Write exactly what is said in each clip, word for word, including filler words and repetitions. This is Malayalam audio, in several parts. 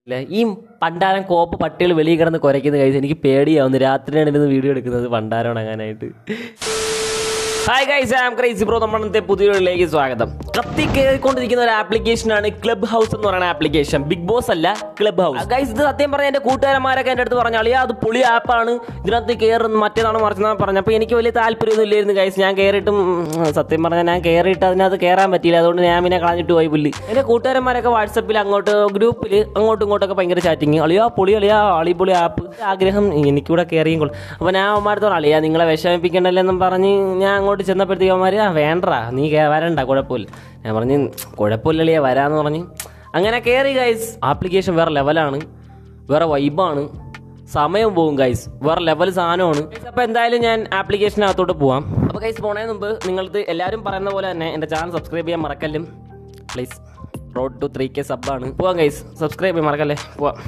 ഈ പണ്ടാരം കോപ്പ് പട്ടികൾ വെളിയിൽ കിടന്ന് കുരയ്ക്കുന്ന കഴിച്ച് എനിക്ക് പേടിയാവുന്നു. രാത്രിയാണ് ഇരുന്ന് വീഡിയോ എടുക്കുന്നത് പണ്ടാരം ഉണങ്ങാനായിട്ട്. Hi guys, I am crazy bro. നമ്മുടെ പുതിയൊരിലേക്ക് സ്വാഗതം. കത്തി കയറിക്കൊണ്ടിരിക്കുന്ന ഒരു ആപ്ലിക്കേഷനാണ് ക്ലബ് ഹൗസ് എന്ന് പറയുന്ന ആപ്ലിക്കേഷൻ. ബിഗ് ബോസ് അല്ല, ക്ലബ് ഹൗസ്. ഗൈസ് ഇത് സത്യം പറഞ്ഞാൽ എൻ്റെ കൂട്ടുകാരന്മാരൊക്കെ എൻ്റെ അടുത്ത് പറഞ്ഞാൽ അത് പൊളി ആപ്പാണ്, ഇതിനകത്ത് കയറുന്ന മറ്റേതാണ് മറിച്ചതാണ് പറഞ്ഞു. അപ്പോൾ എനിക്ക് വലിയ താല്പര്യമൊന്നും ഇല്ലായിരുന്നു ഗൈസ്. ഞാൻ കയറിയിട്ടും സത്യം പറഞ്ഞാൽ ഞാൻ കയറിയിട്ട് അതിനകത്ത് കയറാൻ പറ്റിയില്ല. അതുകൊണ്ട് ഞാൻ പിന്നെ കളഞ്ഞിട്ട് പോയി പുള്ളി. എൻ്റെ കൂട്ടുകാരന്മാരൊക്കെ വാട്സപ്പിൽ അങ്ങോട്ട് ഗ്രൂപ്പിൽ അങ്ങോട്ടും ഇങ്ങോട്ടൊക്കെ ഭയങ്കര ചാറ്റിങ്. അളിയാ പൊളി, അളിയാ അളിപൊളി ആപ്പ്, ആഗ്രഹം എനിക്കൂടെ കയറിയും കൊള്ളും. അപ്പോൾ ഞാൻ അവന്മാരത്തോളം അളിയാ നിങ്ങളെ വിഷമിപ്പിക്കണ്ടല്ലെന്നും പറഞ്ഞ് ഞാൻ അങ്ങോട്ട് ചെന്നപ്പോഴത്തേക്ക് അവന്മാർ ആ വേണ്ടടാ നീ വരണ്ട കുഴപ്പമില്ല. ഞാൻ പറഞ്ഞ് കുഴപ്പമില്ലളിയാ വരാമെന്ന് പറഞ്ഞ് അങ്ങനെ കയറി ഗൈസ്. ആപ്ലിക്കേഷൻ വേറെ ലെവലാണ്, വേറെ വൈബാണ്, സമയം പോകും ഗൈസ്, വേറെ ലെവൽ സാധനമാണ്. അപ്പോൾ എന്തായാലും ഞാൻ ആപ്ലിക്കേഷനകത്തോട്ട് പോവാം. അപ്പോൾ ഗൈസ് പോണതിന് മുമ്പ് നിങ്ങൾക്ക് എല്ലാവരും പറയുന്ന പോലെ തന്നെ എൻ്റെ ചാനൽ സബ്സ്ക്രൈബ് ചെയ്യാൻ മറക്കല്ലും please. Road to three K സബ്ബാണ്. പോവാം ഗൈസ്, സബ്സ്ക്രൈബ് ചെയ്യാൻ മറക്കല്ലേ. പോവാം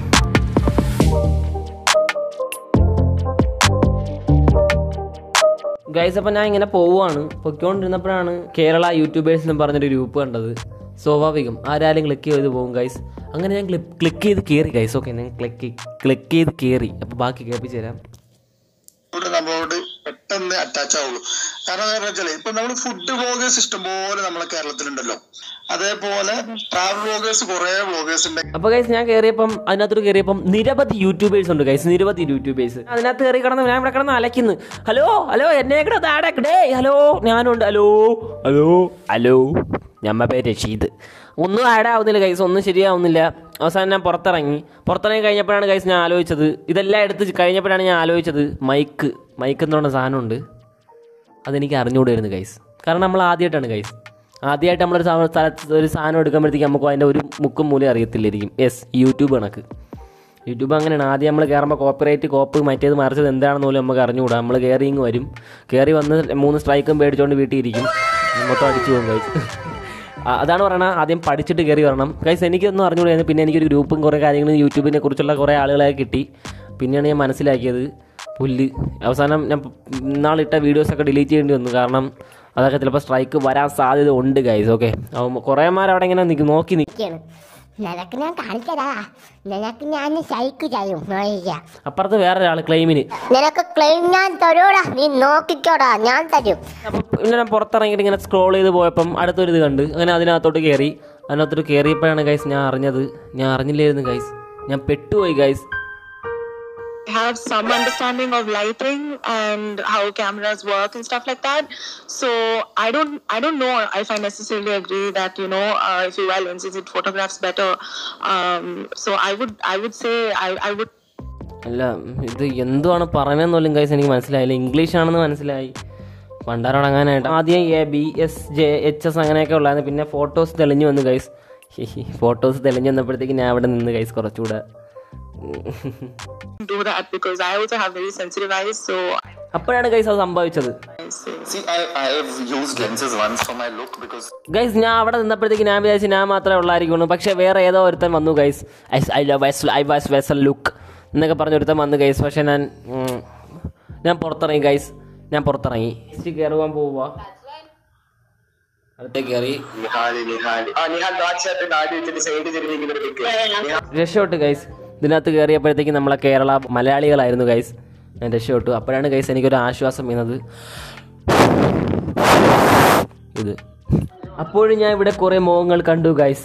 ഗൈസ്. അപ്പോൾ ഞാൻ ഇങ്ങനെ പോവുകയാണ്. പൊയ്ക്കൊണ്ടിരുന്നപ്പോഴാണ് കേരള യൂട്യൂബേഴ്സിനും പറഞ്ഞൊരു ഗ്രൂപ്പ് കണ്ടത്. സ്വാഭാവികം ആരാലും ക്ലിക്ക് ചെയ്ത് പോകും ഗൈസ്. അങ്ങനെ ഞാൻ ക്ലിക്ക് ചെയ്ത് കയറി ഗൈസ്. ഓക്കെ, ഞാൻ ക്ലിക്ക് ക്ലിക്ക് ചെയ്ത് കയറി. അപ്പോൾ ബാക്കി കേൾപ്പിച്ച് തരാം. നമ്മളോട് പെട്ടെന്ന് അറ്റാച്ച് ആവുള്ളൂ. കാരണം എന്താ വെച്ചാൽ ഇപ്പൊ നമ്മൾ ഫുഡ് വ്ളോഗേഴ്സ് ഇഷ്ടം പോലെ നമ്മളെ കേരളത്തിലുണ്ടല്ലോ, അതേപോലെ ട്രാവൽ വ്ളോഗേഴ്സ് കുറെ വ്ളോഗേഴ്സ് ഉണ്ട്. അപ്പൊ ഗൈസ് ഞാൻ കയറിയപ്പം അതിനകത്തോട് കയറിയപ്പം നിരവധി യൂട്യൂബേഴ്സ് ഉണ്ട് ഗൈസ്, നിരവധി യൂട്യൂബേഴ്സ്. അതിനകത്ത് കയറി കിടന്ന് ഞാൻ ഇവിടെ കിടന്ന് അലക്കുന്നു. ഹലോ ഹലോ എന്നെ കൂടെ താടേ ഹലോ ഞാനുണ്ട്. ഹലോ ഹലോ ഹലോ ഞമ്മ പേര് രഷീദ്. ഒന്നും ആഡ് ആവുന്നില്ല ഗൈസ്, ഒന്നും ശരിയാവുന്നില്ല. അവസാനം ഞാൻ പുറത്തിറങ്ങി. പുറത്തിറങ്ങി കഴിഞ്ഞപ്പോഴാണ് ഗൈസ് ഞാൻ ആലോചിച്ചത്, ഇതെല്ലാം എടുത്ത് കഴിഞ്ഞപ്പോഴാണ് ഞാൻ ആലോചിച്ചത് മൈക്ക് മൈക്ക് എന്ന് പറഞ്ഞ സാധനമുണ്ട്, അതെനിക്ക് അറിഞ്ഞുകൂടായിരുന്നു ഗൈസ്. കാരണം നമ്മൾ ആദ്യമായിട്ടാണ് ഗൈസ്, ആദ്യമായിട്ട് നമ്മളൊരു സ്ഥലത്ത് ഒരു സാധനം എടുക്കുമ്പോഴത്തേക്ക് നമുക്ക് അതിൻ്റെ ഒരു മുക്കും മൂലം അറിയത്തില്ലായിരിക്കും. യെസ്, യൂട്യൂബ് കണക്ക്. യൂട്യൂബ് അങ്ങനെയാണ്. ആദ്യം നമ്മൾ കയറുമ്പോൾ കോപ്പറേറ്റ് കോപ്പ് മറ്റേത് മറിച്ചത് എന്താണെന്ന് പോലും നമുക്ക് അറിഞ്ഞുകൂടാ. നമ്മൾ കയറിങ് വരും, കയറി വന്ന് മൂന്ന് സ്ട്രൈക്കും പേടിച്ചുകൊണ്ട് വീട്ടിൽ ഇരിക്കും, മൊത്തം അടിച്ചു പോകും ഗൈസ്. അതാണ് പറയണത്, ആദ്യം പഠിച്ചിട്ട് കയറി വരണം ഗൈസ്. എനിക്കൊന്നും അറിഞ്ഞുകൂടായിരുന്നു. പിന്നെ എനിക്കൊരു ഗ്രൂപ്പും കുറേ കാര്യങ്ങളും യൂട്യൂബിനെ കുറിച്ചുള്ള കുറേ ആളുകളെ കിട്ടി. പിന്നെയാണ് ഞാൻ മനസ്സിലാക്കിയത് പുല്ല്. അവസാനം ഞാൻ ഇന്നാളിട്ട വീഡിയോസൊക്കെ ഡിലീറ്റ് ചെയ്യേണ്ടി വന്നു. കാരണം അതൊക്കെ ചിലപ്പോൾ സ്ട്രൈക്ക് വരാൻ സാധ്യത ഉണ്ട് ഗൈസ്. ഓക്കെ, കുറേമാർ അവിടെ ഇങ്ങനെ നിൽക്കും, നോക്കി നിൽക്കുകയാണ്. നിനക്ക് ഞാൻ കാണിച്ചതാ, നിനക്ക് ഞാൻ സൈക്ക് ചെയ്യും. അപ്പുറത്ത് വേറെ ഒരാൾ ക്ലെയിമിന്, നിനക്ക് ക്ലെയിം ഞാൻ തരൂടാ, നീ നോക്കിക്കോടാ, ഞാൻ തരും. അപ്പം പിന്നെ ഞാൻ പുറത്തിറങ്ങിയിട്ട് ഇങ്ങനെ സ്ക്രോൾ ചെയ്ത് പോയപ്പം അടുത്തൊരു ഇത് കണ്ട്. അങ്ങനെ അതിനകത്തോട്ട് കയറി. അതിനകത്തോട്ട് കയറിയപ്പോഴാണ് ഗൈസ് ഞാൻ അറിഞ്ഞത്, ഞാൻ അറിഞ്ഞില്ലായിരുന്നു ഗൈസ്, ഞാൻ പെട്ടുപോയി guys. Have some understanding of lighting and how cameras work and stuff like that. So I don't I don't know if I necessarily agree that, you know, uh, if you wear lenses it photographs better. Um, so I would I would say I I would അല്ല ഇത് എന്തുവാണ് പറയുന്നതെന്നോലും ഗൈസ് എനിക്ക് മനസ്സിലായില്ല. ഇംഗ്ലീഷാണെന്ന് മനസ്സിലായി. പണ്ടാരടങ്ങാനായിട്ട് ആദ്യം A B S J H S അങ്ങനെയൊക്കെ ഉള്ളായിരുന്നു. പിന്നെ ഫോട്ടോസ് തെളിഞ്ഞു വന്നു ഗൈസ്. ഫോട്ടോസ് തെളിഞ്ഞു വന്നപ്പോഴത്തേക്ക് ഞാൻ അവിടെ നിന്ന് ഗൈസ് കുറച്ചുകൂടെ do that because I also have very sensitive eyes. So അപ്പോഴാണ് ഗൈസ് അത് സംഭവിച്ചത്. See, I I have used lenses once for my look because guys ഞാൻ അവിടെ നിന്നപ്പോഴത്തേക്ക് ഞാൻ വിചാരിച്ചു ഞാൻ മാത്രമേ ഉള്ളായിരിക്കുള്ളൂ. പക്ഷേ വേറെ ഏതോ ഒരുത്തൻ വന്നു guys. I love I was vessel look എന്നൊക്കെ പറഞ്ഞ ഒരുത്തൻ വന്നു ഗൈസ്. പക്ഷേ ഞാൻ ഞാൻ പുറത്തിറങ്ങി ഗൈസ്, ഞാൻ പുറത്തിറങ്ങി കയറുവാൻ പോവുക. അടുത്തേക്ക് കയറി രക്ഷപ്പെട്ടു ഗൈസ്. ഇതിനകത്ത് കയറിയപ്പോഴത്തേക്ക് നമ്മളെ കേരള മലയാളികളായിരുന്നു ഗൈസ്. ഞാൻ രക്ഷപ്പെട്ടു. അപ്പോഴാണ് ഗൈസ് എനിക്കൊരു ആശ്വാസം വീണത് ഇത്. അപ്പോഴും ഞാൻ ഇവിടെ കുറേ മുഖങ്ങൾ കണ്ടു ഗൈസ്.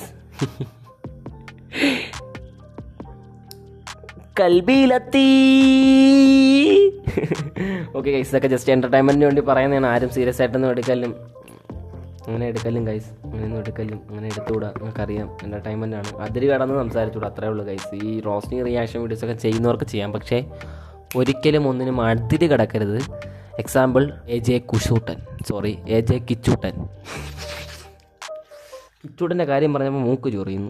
കൽബിയിലെത്തി. ഓക്കെ ഗൈസ്, ഇതൊക്കെ ജസ്റ്റ് എൻ്റർടൈൻമെൻറ്റിന് വേണ്ടി പറയുന്നതാണ്. ആരും സീരിയസ് ആയിട്ടൊന്നും എടുക്കലും അങ്ങനെ എടുക്കലും ഗൈസ്, അങ്ങനെയൊന്നും എടുക്കലും അങ്ങനെ എടുത്തുകൂടാ. നമുക്കറിയാം എൻ്റർടൈൻമെൻ്റ് ആണ്. അതിര് കടന്ന് സംസാരിച്ചുകൂടാ, അത്രേ ഉള്ളൂ ഗൈസ്. ഈ റോസ്റ്റിംഗ് റിയാക്ഷൻ വീഡിയോസൊക്കെ ചെയ്യുന്നവർക്ക് ചെയ്യാം, പക്ഷേ ഒരിക്കലും ഒന്നിനും അതിര് കിടക്കരുത്. Example A J Kushoottan, sorry A J Kichoottan. കിച്ചൂട്ടൻ്റെ കാര്യം പറഞ്ഞപ്പോൾ മൂക്ക് ചൊറിയുന്നു.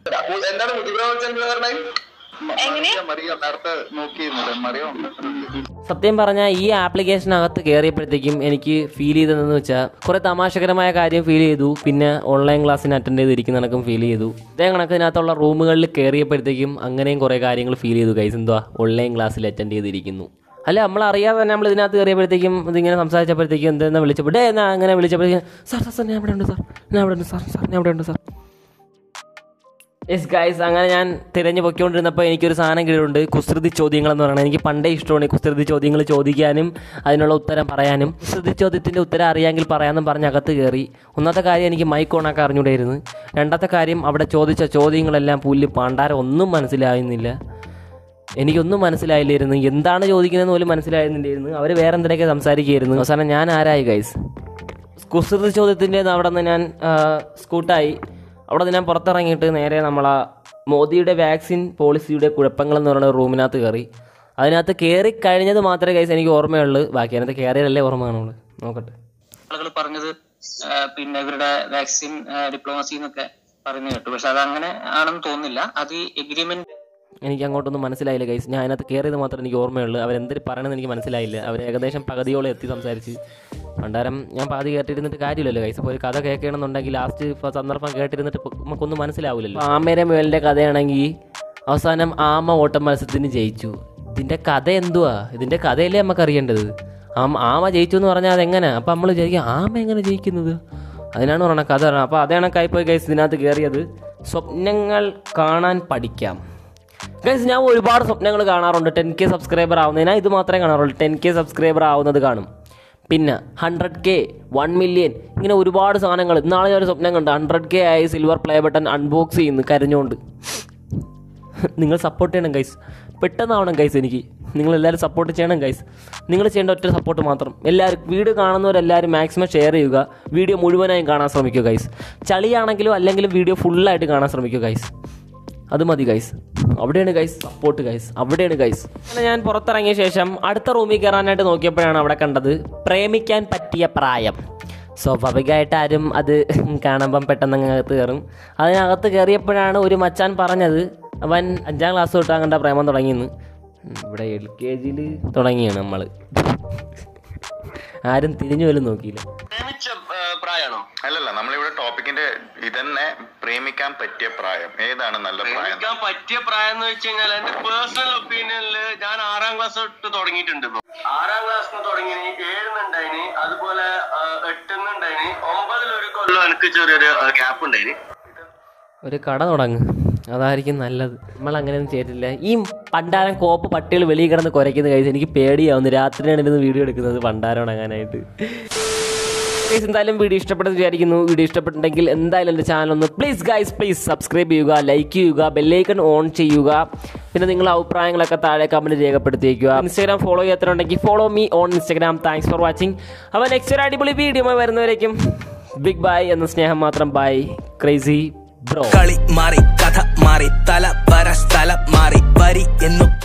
സത്യം പറഞ്ഞാൽ ഈ ആപ്ലിക്കേഷനകത്ത് കയറിയപ്പോഴത്തേക്കും എനിക്ക് ഫീൽ ചെയ്തതെന്ന് വെച്ചാൽ കുറേ തമാശകരമായ കാര്യം ഫീൽ ചെയ്തു. പിന്നെ ഓൺലൈൻ ക്ലാസ്സിന് അറ്റൻഡ് ചെയ്തിരിക്കുന്ന കണക്കും ഫീൽ ചെയ്തു. ഇതേ കണക്കിനകത്തുള്ള റൂമുകളിൽ കയറിയപ്പോഴത്തേക്കും അങ്ങനെയും കുറേ കാര്യങ്ങൾ ഫീൽ ചെയ്തു ഗൈസ്. എന്തുവാ ഓൺലൈൻ ക്ലാസ്സിൽ അറ്റൻഡ് ചെയ്തിരിക്കുന്നു. അല്ല നമ്മളറിയാതെ തന്നെ നമ്മൾ ഇതിനകത്ത് കയറിയപ്പോഴത്തേക്കും ഇതിങ്ങനെ സംസാരിച്ചപ്പോഴത്തേക്കും എന്താ വിളിച്ചപ്പോൾ ഡേ എന്നാ അങ്ങനെ വിളിച്ചപ്പോഴത്തേക്കും സാർ സാർ സാർ ഞാൻ ഇവിടെ ഉണ്ട് സാർ, ഞാൻ ഇവിടെ ഉണ്ട് സാർ സാർ ഞാൻ ഇവിടെ ഉണ്ട് സാർ യെസ് ഗൈസ്, അങ്ങനെ ഞാൻ തിരഞ്ഞു പൊയ്ക്കൊണ്ടിരുന്നപ്പോൾ എനിക്കൊരു സാധനം കിട്ടിയിട്ടുണ്ട്, കുസൃതി ചോദ്യങ്ങൾ എന്ന് പറയുന്നത്. എനിക്ക് പണ്ടേ ഇഷ്ടമാണ് കുസൃതി ചോദ്യങ്ങൾ ചോദിക്കാനും അതിനുള്ള ഉത്തരം പറയാനും. കുസൃതി ചോദ്യത്തിൻ്റെ ഉത്തരം അറിയാമെങ്കിൽ പറയാമെന്നും പറഞ്ഞ് അകത്ത് കയറി. ഒന്നാമത്തെ കാര്യം എനിക്ക് മൈക്ക് ഓണാക്കാൻ അറിഞ്ഞൂടായിരുന്നു. രണ്ടാമത്തെ കാര്യം അവിടെ ചോദിച്ച ചോദ്യങ്ങളെല്ലാം പുല്ല് പണ്ടാരം ഒന്നും മനസ്സിലാകുന്നില്ല. എനിക്കൊന്നും മനസ്സിലായില്ലായിരുന്നു, എന്താണ് ചോദിക്കുന്നതെന്ന് പോലും മനസ്സിലായിരുന്നില്ലായിരുന്നു. അവർ വേറെ എന്തിനൊക്കെ സംസാരിക്കുകയായിരുന്നു. അവസാനം ഞാൻ ആരായി ഗൈസ്, കുസൃതി ചോദ്യത്തിൻ്റെ അവിടെ നിന്ന് ഞാൻ സ്കൂട്ടായി. അവിടെ നിന്ന് ഞാൻ പുറത്തിറങ്ങിയിട്ട് നേരെ നമ്മളാ മോദിയുടെ വാക്സിൻ പോളിസിയുടെ കുഴപ്പങ്ങളെന്ന് പറയുന്ന റൂമിനകത്ത് കയറി. അതിനകത്ത് കയറി കഴിഞ്ഞത് മാത്രമേ ഗൈസ് എനിക്ക് ഓർമ്മയുള്ളൂ, ബാക്കി അതിനകത്ത് കയറിയതല്ലേ ഓർമ്മ കാണുള്ളൂ. നോക്കട്ടെ, ആളുകൾ പറഞ്ഞത് പിന്നെ ഇവരുടെ വാക്സിൻ ഡിപ്ലോമസി എന്നൊക്കെ പറഞ്ഞു കേട്ടു, പക്ഷെ അത് അങ്ങനെ ആണെന്ന് തോന്നുന്നില്ല. അത് എഗ്രിമെന്റ് എനിക്ക് അങ്ങോട്ടൊന്നും മനസ്സിലായില്ല ഗൈസ്. ഞാൻ അതിനകത്ത് കയറിയത് മാത്രമേ എനിക്ക് ഓർമ്മയുള്ളൂ. അവരെന്തൊരു പറയണമെന്ന് എനിക്ക് മനസ്സിലായില്ല. അവർ ഏകദേശം പകുതിയോളം എത്തി സംസാരിച്ച്. പണ്ടാരം ഞാൻ പാതി കേട്ടിരുന്നിട്ട് കാര്യമില്ലല്ലോ ഗൈസ്. അപ്പോൾ ഒരു കഥ കേൾക്കണമെന്നുണ്ടെങ്കിൽ ലാസ്റ്റ് സന്ദർഭം കേട്ടിരുന്നിട്ട് നമുക്കൊന്നും മനസ്സിലാവില്ലല്ലോ. ആമയുടെ മേലിൻ്റെ കഥയാണെങ്കിൽ അവസാനം ആമ ഓട്ട മത്സരത്തിന് ജയിച്ചു. ഇതിൻ്റെ കഥ എന്തുവാ? ഇതിൻ്റെ കഥയല്ലേ നമുക്ക് അറിയേണ്ടത്. ആമ ആമ ജയിച്ചു എന്ന് പറഞ്ഞാൽ അതെങ്ങനെ? അപ്പോൾ നമ്മൾ വിചാരിക്കും ആമ എങ്ങനെ ജയിക്കുന്നത്, അതിനാണ് പറയണത് കഥ. അപ്പോൾ അതേ കണക്കായിപ്പോയി ഗൈസ് ഇതിനകത്ത് കയറിയത്. സ്വപ്നങ്ങൾ കാണാൻ പഠിക്കാം ഗൈസ്. ഞാൻ ഒരുപാട് സ്വപ്നങ്ങൾ കാണാറുണ്ട്. ടെൻ കെ സബ്സ്ക്രൈബർ ആവുന്നതിനാ ഇത് മാത്രമേ കാണാറുള്ളൂ. ടെൻ കെ സബ്സ്ക്രൈബർ ആവുന്നത് കാണും, പിന്നെ ഹൺഡ്രഡ് കെ, വൺ മില്യൺ, ഇങ്ങനെ ഒരുപാട് സാധനങ്ങൾ. ഇന്നാളെ ഞാൻ ഒരു സ്വപ്നം കണ്ട് ഹൺഡ്രഡ് കെ ആയി സിൽവർ പ്ലേ ബട്ടൺ അൺബോക്സ് ചെയ്യുന്നു കരഞ്ഞുകൊണ്ട്. നിങ്ങൾ സപ്പോർട്ട് ചെയ്യണം ഗൈസ്, പെട്ടെന്നാവണം ഗൈസ്. എനിക്ക് നിങ്ങളെല്ലാവരും സപ്പോർട്ട് ചെയ്യണം ഗൈസ്. നിങ്ങൾ ചെയ്യേണ്ട ഒറ്റ സപ്പോർട്ട് മാത്രം. എല്ലാവരും വീഡിയോ കാണുന്നവരെല്ലാവരും മാക്സിമം ഷെയർ ചെയ്യുക, വീഡിയോ മുഴുവനായും കാണാൻ ശ്രമിക്കുക ഗൈസ്. ചളിയാണെങ്കിലും അല്ലെങ്കിലും വീഡിയോ ഫുള്ളായിട്ട് കാണാൻ ശ്രമിക്കുക ഗൈസ്. അത് മതി ഗൈസ്. അവിടെയാണ് ഗൈസ് സപ്പോർട്ട് ഗൈസ്, അവിടെയാണ് ഗൈസ്. അങ്ങനെ ഞാൻ പുറത്തിറങ്ങിയ ശേഷം അടുത്ത റൂമിൽ കയറാനായിട്ട് നോക്കിയപ്പോഴാണ് അവിടെ കണ്ടത് പ്രേമിക്കാൻ പറ്റിയ പ്രായം. സ്വാഭാവികമായിട്ട് ആരും അത് കാണുമ്പം പെട്ടെന്ന് അകത്ത് കയറും. അതിനകത്ത് കയറിയപ്പോഴാണ് ഒരു മച്ചാൻ പറഞ്ഞത് അവൻ അഞ്ചാം ക്ലാസ് തൊട്ട് അങ്ങോട്ട് പ്രേമം തുടങ്ങിയെന്ന്. ഇവിടെ എൽ കെ ജിയിൽ തുടങ്ങിയാണ് നമ്മൾ. ആരും തിരിഞ്ഞു പോലും നോക്കിയില്ല. പ്രായമാണോ? അല്ലല്ല, നമ്മളിവിടെ ടോപ്പിക്കിന്റെ ഇതന്നെ പ്രേമിക്കാൻ പറ്റിയ പ്രായം ഏതാണ് നല്ല പ്രായം? പ്രേമിക്കാൻ പറ്റിയ പ്രായം എന്ന് വെച്ച് കഴിഞ്ഞാൽ എന്റെ പേഴ്സണൽ ഒപ്പീനിയനിൽ ഞാൻ ആറാം ക്ലാസ് തൊട്ട് തുടങ്ങിയിട്ടുണ്ട്. ആറാം ക്ലാസ്സിന് തുടങ്ങി, ഏഴുന്നുണ്ടായിന്, അതുപോലെ എട്ടുന്നുണ്ടായിന്, ഒമ്പതിലൊരു കൊല്ലം എനിക്ക് ചെറിയൊരു ഗ്യാപ്പ് ഉണ്ടായിന്. ഒരു കട തുടങ്ങ്, അതായിരിക്കും നല്ലത്. നമ്മളങ്ങനെയൊന്നും ചെയ്തിട്ടില്ല. ഈ പണ്ടാരം കോപ്പ് പട്ടികൾ വെളിയിൽ കിടന്ന് കുരയ്ക്കുന്ന കഴിച്ച് എനിക്ക് പേടിയാവുന്നു. രാത്രിയാണ് ഇരുന്ന് വീഡിയോ എടുക്കുന്നത് പണ്ടാരം ഉണങ്ങാനായിട്ട്. ഗൈസ്, എന്തായാലും വീഡിയോ ഇഷ്ടപ്പെട്ടെന്ന് വിചാരിക്കുന്നു. വീഡിയോ ഇഷ്ടപ്പെട്ടിട്ടുണ്ടെങ്കിൽ എന്തായാലും എൻ്റെ ചാനൽ ഒന്ന് പ്ലീസ് ഗൈസ് പ്ലീസ് സബ്സ്ക്രൈബ് ചെയ്യുക, ലൈക്ക് ചെയ്യുക, ബെല്ലൈക്കൺ ഓൺ ചെയ്യുക. പിന്നെ നിങ്ങളുടെ അഭിപ്രായങ്ങളൊക്കെ താഴെ കമൻറ്റ് രേഖപ്പെടുത്തിയേക്കുക. ഇൻസ്റ്റാഗ്രാം ഫോളോ ചെയ്യാത്തവരുണ്ടെങ്കിൽ follow me on Instagram. Thanks for watching. അപ്പോൾ നെക്സ്റ്റ് ഒരു അടിപൊളി വീഡിയോ വരുന്നവരേക്കും ബിഗ് ബൈ എന്ന സ്നേഹം മാത്രം. Bye crazy bro. കളി മാറി, കഥ മാറി, തല വര സ്ഥലം മാറി, വരി എന്നു